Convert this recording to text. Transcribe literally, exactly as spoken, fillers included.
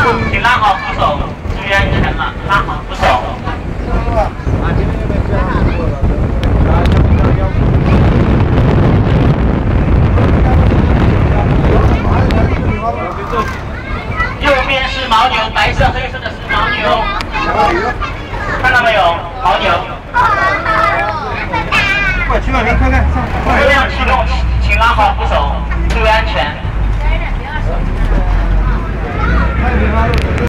请拉好扶手，注意安全了，拉好扶手。右边是牦牛，白色、黑色的是牦牛，看到没有？牦牛。 快，去那边看看。 车辆启动，请拉好扶手，注意安全。